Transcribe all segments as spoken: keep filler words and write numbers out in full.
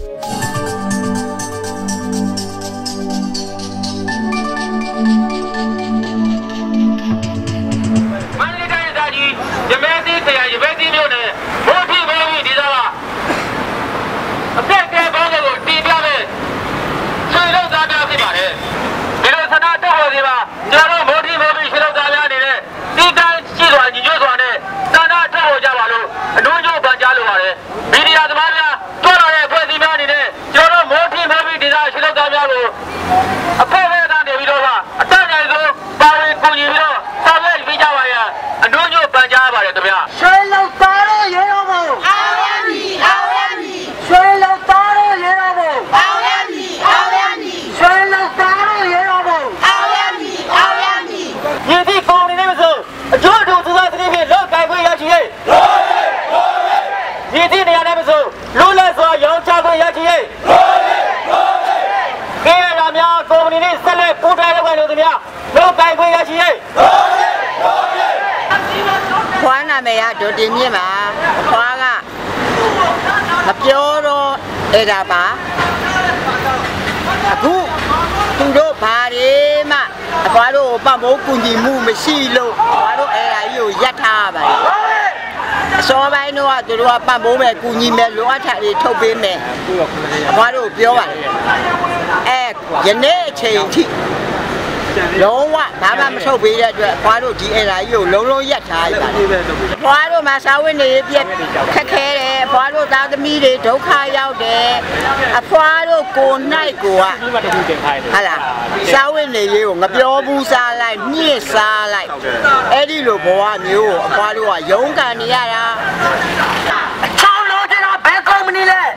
Tôi tìm như mà khoan à mà kêu đó để ra bà cú cú đó bà đi mà bà đó bà bố cùng gì mua mà xì lô bà đó ai là yêu giặt ha bà so với nó tôi nói bà bố mẹ cùng gì mẹ lúa chạy đi thâu bên mẹ bà đó kêu à ê cái này chơi thì lố quá, bà bà mà sâu bị ra khóa đồ chị ấy là yêu lố lố giặt hại khóa đồ mà sao cái này biết khắc khe đấy khóa đồ tao tâm đi để chỗ khai giao để khóa đồ cồn này của hay là sao cái này yêu ngập gió bu xa lại nhẹ xa lại ấy đi lục hoa nhiều khóa đồ à giống cả này ra sao lố thế nào bé con mình đi lên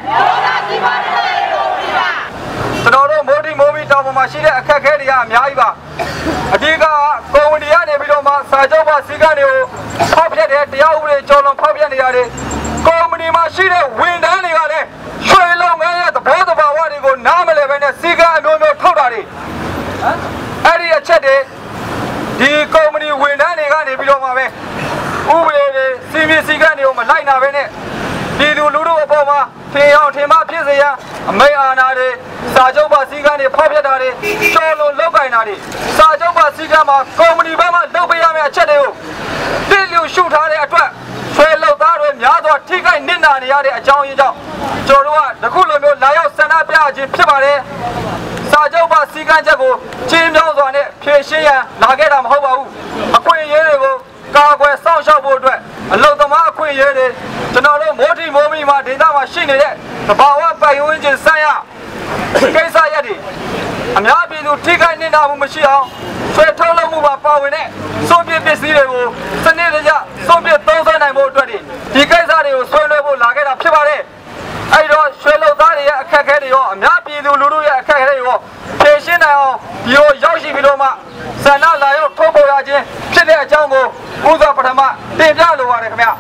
tôi nói mỗi đi mỗi tao mà xí đấy khắc khe đi à nhảy vào đi cả công ty này bây giờ mà sao cho mà xí cái này pháp luật đấy điều này cho nó pháp luật này đấy công ty mà xí đấy quyền đấy này cái đấy xoay lông cái này tập bố tập bảo này có nam này bên này xí cáiမျိုးမျိုးထုတ်တာတွေအဲ့ဒီအချက်တွေဒီကုမ္ပဏီဝန်ထမ်းတွေကနေပြီးတော့မှပဲဥပဒေတွေစီမင်းစည်းကမ်းတွေကိုမလိုက်နာပဲနဲ့ပြည်သူလူထုအပေါ်မှာထင်အောင်ထင်မှားဖြစ်စေရန်အမိန့်အာဏာတွေစာချုပ်ပါစည်းကမ်းတွေဖောက်ဖျက်တာတွေကျော်လွန်လောက်ကိုင်တာတွေစာချုပ်ပါစည်းကမ်းမှာကုမ္ပဏီဘက်မှလုပ်ပေးရမယ့်အချက်တွေကိုပြည့်လျူရှုထားတဲ့အတွက်ဆွဲလောက်သားတွေများစွာထိခိုက်နစ်နာနေရတဲ့အကြောင်းရင်းကြောင့်ကျွန်တော်တို့ကအခုလိုမျိုးလာရောက်ဆန္ဒပြခြင်းဖြစ်ပါတယ်စာချုပ်ပါစည်းကမ်းချက်ကိုချင်းမြောင်းစွာနဲ့ဖြည့်ရှင်းရန်လာခဲ့တာမဟုတ်ပါဘူးအခွင့်အရေးတွေကိုကာကွယ်စောင့်ရှောက်ဖို့အတွက်အလုံသမားအခွင့်အရေးတွေကျွန်တော်တို့မိုးထီမိုးမီမှာဒေသမှာရှိနေတဲ့သဘာဝပတ်ဝန်းကျင်ဆိုင်ရာကိစ္စရပ်တွေအများပြည်သူထိခိုက်နစ်နာမှုမရှိအောင်ဆွဲထုတ်လုပ်မှုမှာပါဝင်တဲ့စွန့်ပစ်ပစ္စည်းတွေကိုစနစ်တကျစွန့်ပစ်သုံးစွဲနိုင်ဖို့အတွက်ဒီကိစ္စတွေကိုဆွဲလွှဲဖို့လာခဲ့တာဖြစ်ပါတယ်အဲ့တော့ရွှေလုံသားတွေရဲ့အခက်အခဲတွေရောအများပြည်သူလူထုရဲ့အခက်အခဲတွေရောဖြေရှင်းနိုင်အောင်ဒီလိုရောက်ရှိပြီးတော့မှဆန္ဒလာရောက်ထုတ်ပေါ်ရခြင်းဖြစ်တဲ့အကြောင်းကိုဥသောပထမတင်ပြလိုပါတယ်ခင်ဗျာ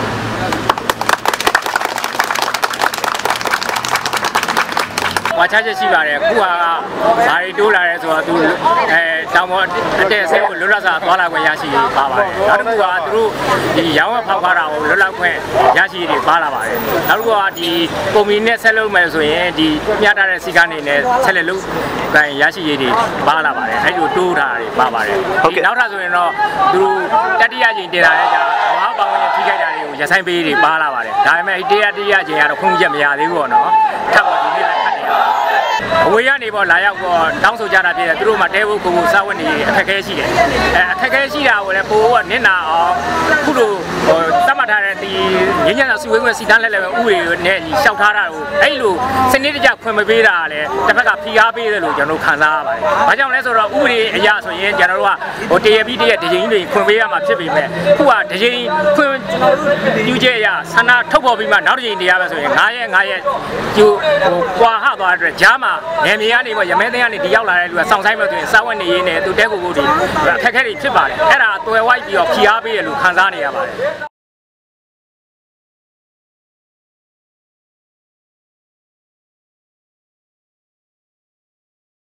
ဝါချချက်ရှိပါတယ်ခုဟာကဘာတွေတိုးလာရဲဆိုတော့သူအဲတောင်ပေါ်အတက်ဆဲကိုလွတ်လပ်စွာသွားလာခွင့်ရရှိပါပါတယ်နောက်တစ်ခုကသူတို့ဒီရောင်းဝယ်ဖောက်ကားတာကိုလွတ်လပ်ခွင့်ရရှိတွေပါလာပါတယ်နောက်တစ်ခုကဒီကုမ္ပဏီနဲ့ဆက်လုပ်မယ်ဆိုရင်ဒီမျှတတဲ့စီကားနေနဲ့ဆက်လက်လုပ်ကိုင်ရရှိရတွေပါလာပါတယ်အဲ့လိုတိုးတာတွေပါပါတယ်ဟုတ်ကဲ့နောက်ထပ်ဆိုရင်တော့သူတို့တတိယချိန်တင်လာတဲ့ကြာဘာပေါင်းရင်ထိခိုက်တာတွေကိုရဆိုင်ပေးတွေပါလာပါတယ်ဒါပေမဲ့ဒီတတိယချိန်ကတော့ခွင့်ပြုချက်မရသေးဘူးပေါ့နော်ထပ်ပါဒီနေ့လည်းထပ်တယ်အဝေးကနေပေါ့လာရောက်ပေါ့တောင်းဆိုကြတာဖြစ်တယ်သူတို့မှတဲဖို့ကိုကိုစားဝတ်နေအခက်အခဲရှိတယ်အဲအခက်အခဲရှိတာကိုလည်းပိုးကနစ်နာအောင်ခုလိုသတ်မှတ်ထားတဲ့ဒီငင်းညံ့တာစုဝေးခွင့်စီတန်းလဲလဲဥပဒေနဲ့ညီလျှောက်ထားတာကိုအဲ့လိုစနစ်တကျခွင့်မပေးတာလည်းတစ်ဖက်ကဖိအားပေးတယ်လို့ကျွန်တော်ခံစားရပါတယ်။ဘာကြောင့်လဲဆိုတော့ဥပဒေအရဆိုရင်ကျွန်တော်တို့ကဟိုတရပြီးတရဒကြိမ်တွေခွင့်ပေးရမှာဖြစ်ပေမဲ့ခုကဒကြိမ်ခွင့်ယူချက်အရဆန္ဒထုတ်ပေါ်ပြီးမှနောက်ဒကြိမ်တရားပဲဆိုရင်9ရက်9ရက်ကျိုးဟိုကွာဟသွားတဲ့အတွက်ဂျားမှာနေမြေကနေပေါ့ရမဲသိန်းကနေဒီရောက်လာတဲ့လူကစောင့်ဆိုင်မှဆိုရင်စာဝတ်နေရေးနဲ့သူတဲကိုကိုတွေအခက်အခဲတွေဖြစ်ပါတယ်။အဲ့ဒါတွယ်ဝိုက်ပြီးတော့ဖိအားပေးရလို့ခံစားနေရပါတယ်။